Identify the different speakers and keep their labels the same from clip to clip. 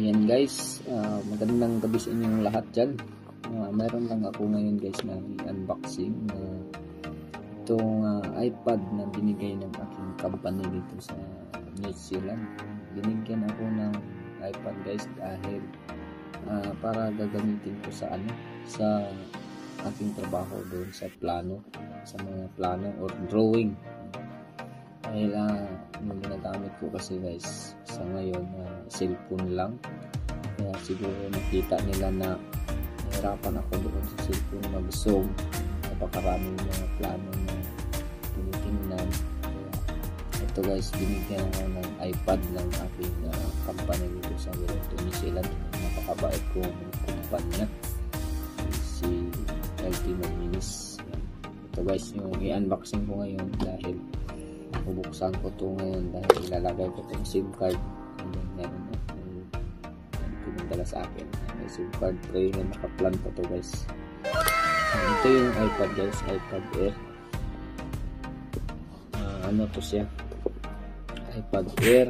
Speaker 1: Ayan guys, magandang gabi sa inyong lahat dyan. Mayroon lang ako ngayon guys na unboxing itong iPad na binigay ng aking company dito sa New Zealand. Binigyan ako ng iPad guys dahil para gagamitin ko sa aking trabaho doon sa mga plano or drawing. Dahil yung ginagamit ko kasi guys sa ngayon cellphone lang, kaya siguro nakita nila na nahirapan ako doon sa cellphone mag-zoom, napakaraming mga plano na tinitingnan. Kaya ito guys, binigyan ako ng iPad ng aking company dito sa New Zealand. Napakabait ko ng kumpanya, si Ultimate Minis. Ito guys yung i-unboxing ko ngayon dahil bubuksan ko to ngayon dahil ilalagay ko itong SIM card. Meron pinadala sa akin, may SIM card tray na nakaplan ko to guys. Ito yung iPad guys, iPad Air. Ano to siya, iPad Air,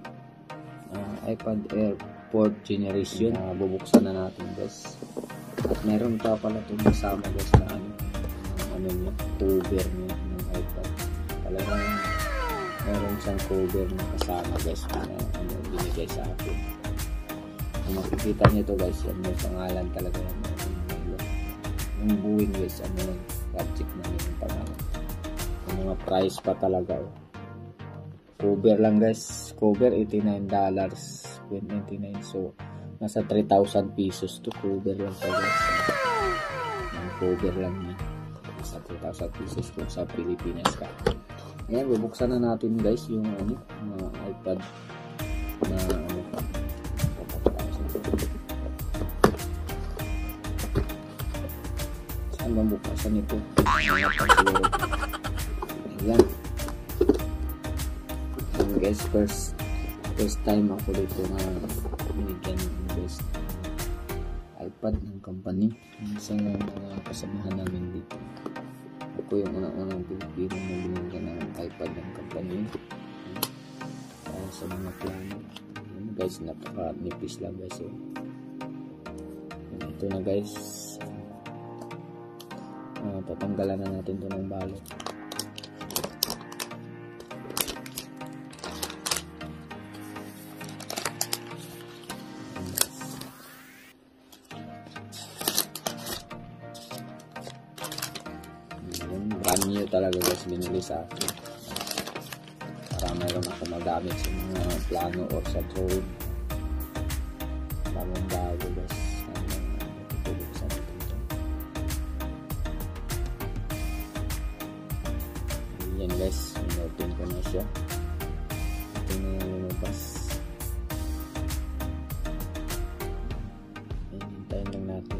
Speaker 1: iPad Air 4th generation. Bubuksan na natin guys. At meron pa pala itong kasama guys na ano niya, cover niya ng iPad. Talagang meron siyang cover na kasama guys na binigay sa akin. Kung makikita nyo ito guys, yan may pangalan talaga yung buwing guys, project na yung pangalan. Yung mga price pa talaga cover lang guys, cover $89, $0.99, so nasa 3,000 pesos to. Cover lang ito guys, yung cover lang niya nasa 3,000 pesos kung sa Pilipinas ka. Ayan, bubuksan na natin guys yung iPad na saan bang buksan ito? Ayan. Ayan guys, first time ako dito na binigyan ng guys iPad ng company. Isang mga kasamahan namin dito. Ako yung unang Pilipino na binigyan ng iPad ng company sa mga plano. Guys, napaka-nipis lang guys. Ito na guys, tatanggalan na natin ito ng balot. Brand new talaga guys, binili sa akin para mayroon ako magamit sa mga plano or sa drawing. Bagong bago guys. Yan guys, in-open ko na siya. Ito na yung lumabas. Hintayin lang natin.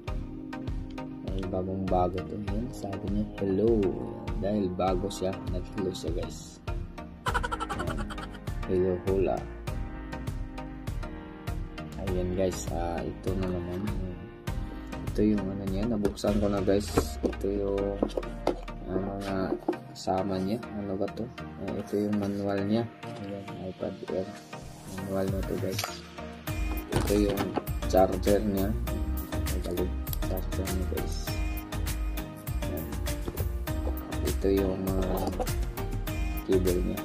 Speaker 1: Bagong bago to. Yan, sabi niya hello. Dahil bago siya, nag-hello siya guys. Hello, hola. Ayan guys, ito na naman. Ito yung niya, nabuksan ko na guys. Ito yung mga kasama niya. Ano ba to? Ito yung manual niya. Ayan, iPad Air manual na to guys. Ito yung charger niya. Charger niya guys. Ito yung cable niya,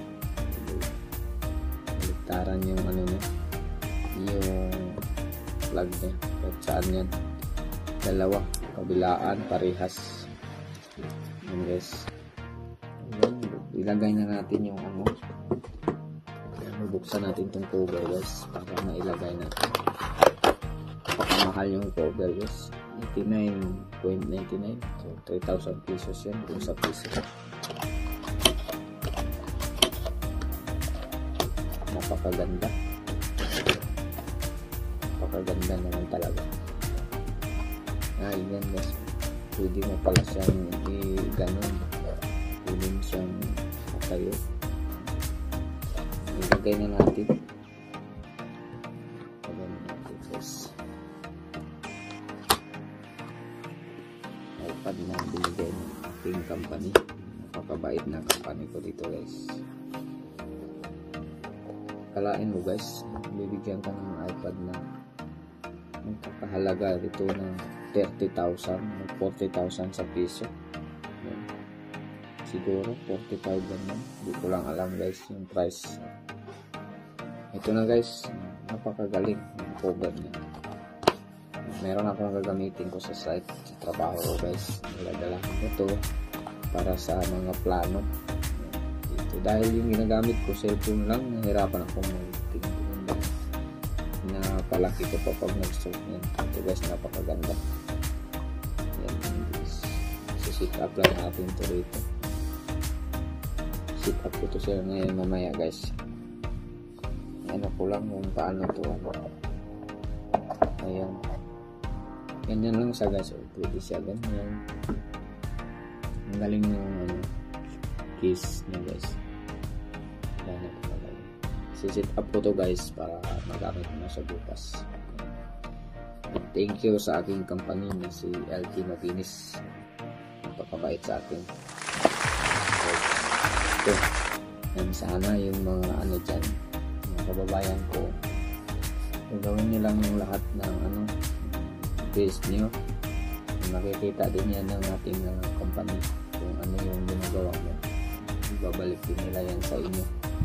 Speaker 1: baliktaran yung niya, yung plug niya, at saan yan, dalawa, kabilaan, parehas. Yan guys. Ayan, ilagay na natin yung bubuksan natin itong cover guys para mailagay natin. Napakamahal yung cover guys, 89.99, so 3,000 pesos yan kung sa piso. Napakaganda naman talaga. Yan guys, pwede mo pala siyang i-ganon, pwede mo siyang matayo. Ilagay na natin guys. iPad na binigay ng aking company. Napakabait na company ko dito guys. Kalain mo guys, bibigyan ka ng iPad na magkakahalaga ito ng 30,000, 40,000 sa piso. Yan. Siguro 45 ganyan, hindi ko lang alam guys yung price. Ito na guys, napakagaling yung cover niya. Meron akong gagamitin ko sa site, sa trabaho ko guys. Niladala ko ito para sa mga plano. Ito, dahil yung ginagamit ko cellphone lang, nahirapan akong magtingin. Napalaki ko pa pag nag-start yan. Ito guys, napakaganda. Yan guys, sit up lang natin ito rito. Sit up ko ito sila ngayon mamaya guys. Ano ko lang kung paano ito. Ayan. Ganyan lang siya guys. Pwede siya ganyan. Ang galing yung case niya guys. Ganyan ko magaling. Sit up ko to guys para magamit mo na sa bukas. And thank you sa aking company na si LT Makinis. Napakabait sa akin. Ito. And sana yung mga dyan, mga kababayan ko, gawin nyo lang yung lahat ng base nyo. Makikita din yan ng ating company kung ano yung ginagawa mo. Ibabalik din nila yan sa inyo.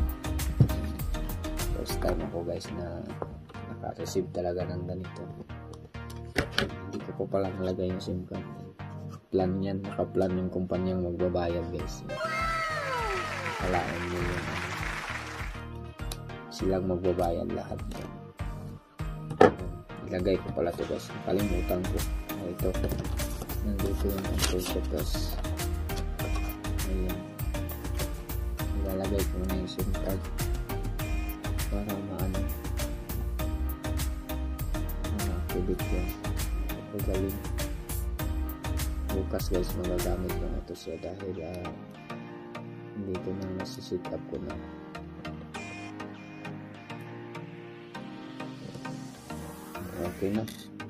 Speaker 1: First time ako guys na naka-receive talaga ng ganito. Hindi ko pa pala nalagay yung SIM card. Plan yan, naka-plan yung kumpanyang magbabayad guys. Kalaan nyo yung silang magbabayad lahat. Ilagay ko pala ito guys, kalimutan ko. Ito, nandito yung purpose. Ayan, ilalagay ko na yung SIM card para activate yun. Ito galing. Bukas guys, magagamit ko na ito siya dahil dito na nasisit up ko na. Okay na.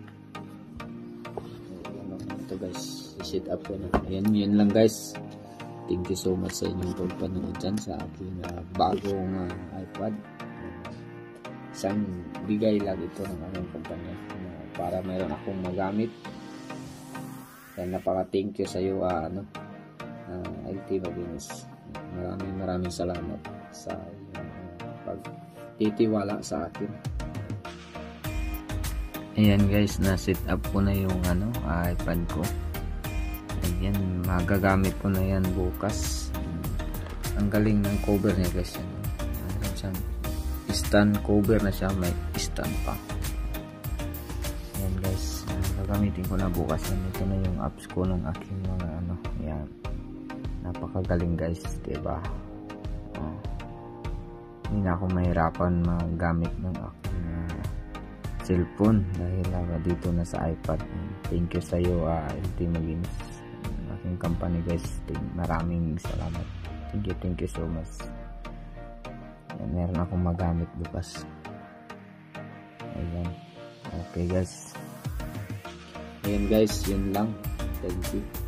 Speaker 1: Ito guys, i-set up ko na. Ayan, yun lang guys. Thank you so much sa inyong pagpanood dyan sa aking bagong iPad. Isang bigay lang ito ng aming kumpanya para mayroon akong magamit. Yan, napaka-thank you sa iyo LT Makinis. Maraming salamat sa pagtitiwala sa akin. Ayan guys, na-set up ko na yung iPad ko. Ayan, magagamit ko na yan bukas. Ang galing ng cover niya guys. Stand cover na siya, may stand pa. Ayan guys, gagamitin ko na bukas. Ito na yung apps ko ng aking mga ayan. Napakagaling guys, diba? Hindi na ako mahirapan magamit ng aking cellphone dahil dito na sa iPad. Thank you sa iyo LT Makinis, aking company guys. Maraming salamat. Thank you so much. Meron akong magamit bukas. Ayan. Okay guys. Ayan guys, yun lang. Thank you.